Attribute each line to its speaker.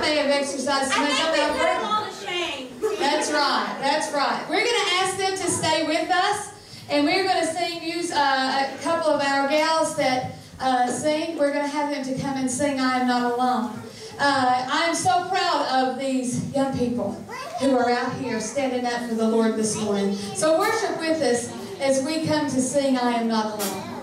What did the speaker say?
Speaker 1: may have exercised too much.
Speaker 2: They're all ashamed.
Speaker 1: That's right. That's right. We're going to ask them to stay with us, and we're going to use a couple of our gals that sing. We're going to have them to come and sing I Am Not Alone. I'm so proud of these young people who are out here standing up for the Lord this morning. So worship with us as we come to sing I Am Not Alone.